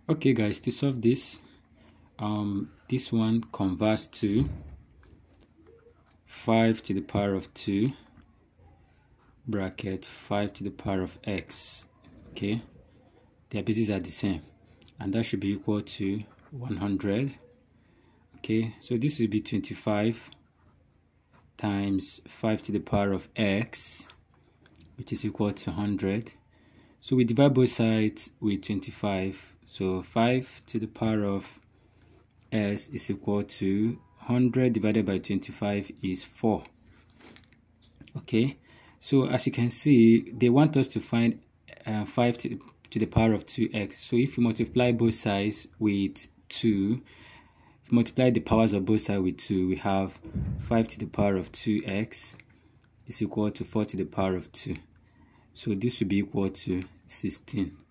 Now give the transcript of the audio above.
Okay guys, to solve this, this one converts to 5 to the power of 2 bracket 5 to the power of x. Okay, their bases are the same, and that should be equal to 100. Okay, so this will be 25 times 5 to the power of x, which is equal to 100. So we divide both sides with 25. So 5 to the power of s is equal to 100 divided by 25 is 4. Okay, so as you can see, they want us to find 5 to the power of 2x. So if you multiply both sides with 2, if you multiply the powers of both sides with 2, we have 5 to the power of 2x is equal to 4 to the power of 2. So this will be equal to 16.